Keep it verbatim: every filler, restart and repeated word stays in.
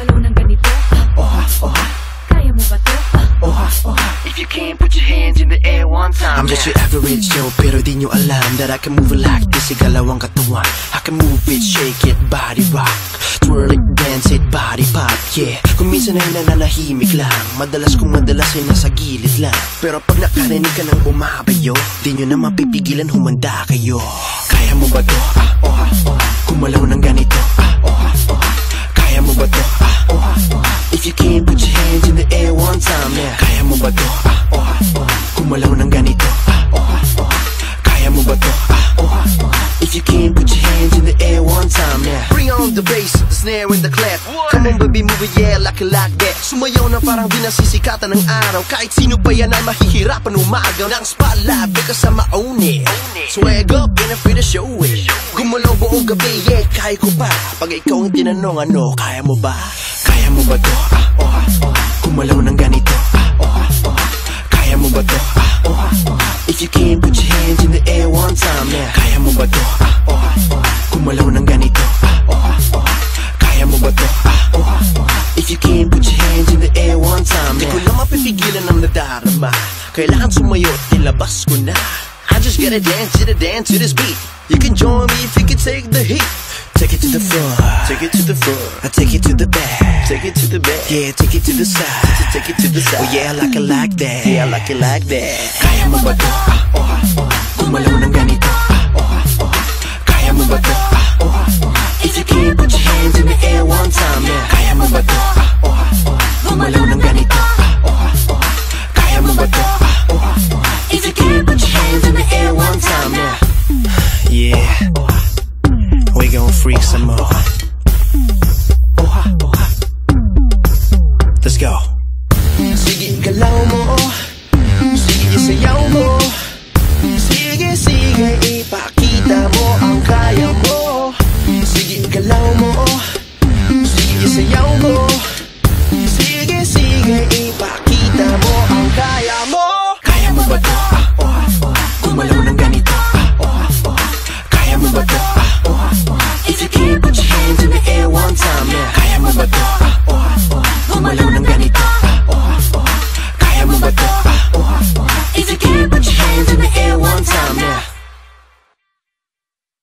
Gumalaw ng ganito. Oha, oha. Kaya mo ba to? Oha, oha. If you can't put your hands in the air one time. I'm just your average Joe, pero di nyo alam that I can move it like this. Igalawang katawan, I can move it, shake it, body rock, twirl it, dance it, body pop, yeah. Kung minsan ay nananahimik lang, madalas kung madalas ay nasa gilid lang. Pero pag nakarinig ka ng bumabayo, di nyo na mapipigilan, humanda kayo. Kaya mo ba to? Ah, oha, oha. Kumalaw ng ganito. Ah, oha, oha. Kaya mo ba to? Ah, oha, oha. If you can't put your hands in the air one time, yeah. Kaya mo ba to? Ah, oha, oha. Kumalaw ng ganito. Ah, oha, oha. Kaya mo ba to? Ah, oha, oha. If you can't put your hands in the air one time, yeah. Bring on the bass, the snare and the clap. Come on baby, move it, yeah, like it like that. Sumayaw na parang di nasisikatan ng araw. Kahit sino pa yan ay mahihirapan umagaw ng spotlight because I'm own it. Swag up and I feel the show it. Gumalaw buong gabi, yeah, kaya ko pa. Pag ikaw ang tinanong ano, kaya mo ba? Kaya mo ba to? Ah, oha, oha. Kumalaw ng ganito. Ah, oha, oha. Kaya mo ba to? Ah, oha, oha. If you can't put your hands in the air one time, yeah. Kaya mo ba to? Ah, oha, oha. Kumalaw ng ganito. Ah, oha, oha. Kaya mo ba to? Ah, oha, oha. If you can't put your hands in the air one time, yeah. Di ko na mapipigilan ang nadarama. Kailangan sumayo, ilabas ko na. I just gotta dance to the dance to this beat. You can join me if you can take the heat. Take it to the front, take it to the front. I take it to the back, take it to the back. Yeah, take it to the side, take it to the side. Oh yeah, I like it like that, yeah, I like it like that. Kaya mo ba to? Ah, oha, oha. Gumalaw ng ganito. Ah, oha, oha. Kaya mo ba to? Ah, oha, oha. If you can't put your hands in the air one time, yeah. Kaya mo ba to? Ah, oha, oha. Gumalaw ng ganito. Ah, oha, oha. Kaya mo ba to? Ah, oha, oha. If you can't put your hands in the air one time, yeah. Yeah, we gon' freak some more. Oha, oha. Let's go. Sige, galaw mo. Sige, sayaw mo. Sige, sige, ipakita mo ang kaya mo. Sige, galaw mo. Sige, sayaw mo. Sige, sige, ipakita mo ang kaya mo. Kaya mo ba to? Ah, oha, oha. Gumalaw ng ganito. Ah, oha, oha. Kaya mo ba to? Ah, oha, oha. If you can't put your hands in the air one time, yeah. Kaya mo ba to? Ah,